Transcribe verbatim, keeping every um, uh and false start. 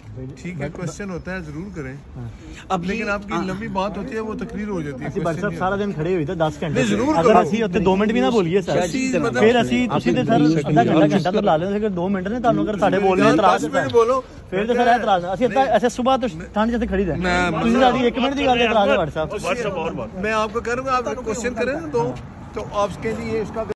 ठीक है, क्वेश्चन होता है जरूर करें अब, लेकिन आपकी लंबी बात होती है वो तकरीर हो जाती है। ਅਸੀਂ ਭਾਈ ਸਾਹਿਬ ਸਾਰਾ ਦਿਨ ਖੜੇ ਹੋਈ ਤਾਂ ਦਸ ਘੰਟੇ ਜ਼ਰੂਰ ਅਗਰ ਅਸੀਂ ਉੱਥੇ ਦੋ ਮਿੰਟ ਵੀ ਨਾ ਬੋਲੀਏ ਸਰ ਫਿਰ ਅਸੀਂ ਤੁਸੀਂ ਤੇ ਸਰ ਅੱਧਾ ਘੰਟਾ ਘੰਟਾ ਤਾਂ ਲਾ ਲੈਂਦੇ ਕਿ ਦੋ ਮਿੰਟ ਨੇ ਤੁਹਾਨੂੰ ਅਗਰ ਸਾਡੇ ਬੋਲਣ ਦਾ ਇਤਰਾਜ਼ ਹੈ ਬੋਲੋ ਫਿਰ ਤਾਂ ਸਰ ਇਤਰਾਜ਼ ਅਸੀਂ ਅੱਧਾ ਐਸੇ ਸਵੇਰ ਤੋਂ ਠੰਡ ਜਿੱਥੇ ਖੜੀ ਰਹਿ ਤੁਸੀਂ ਸਾਡੀ ਇੱਕ ਮਿੰਟ ਦੀ ਗੱਲ ਇਤਰਾਜ਼ ਹੈ ਭਾਈ ਸਾਹਿਬ। मैं आपको करूँगा, आप क्वेश्चन करें ना तो आप कह दिए इसका